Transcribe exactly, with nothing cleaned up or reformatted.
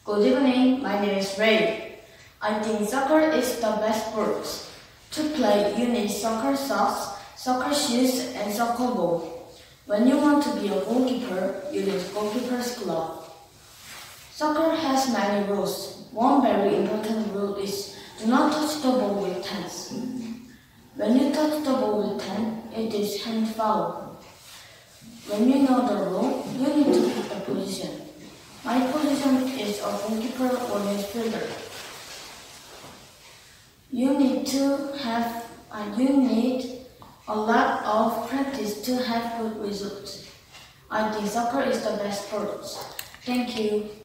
Good evening, my name is Ray. I think soccer is the best sport. To play, you need soccer socks, soccer shoes, and soccer ball. When you want to be a goalkeeper, you need goalkeeper's glove. Soccer has many rules. One very important rule is do not touch the ball with hands. When you touch the ball with hand, it is hand foul. When you know the rule, you need to pick the position. My position is a goalkeeper or midfielder. You need to have and you need a lot of practice to have good results. I think soccer is the best sport. Thank you.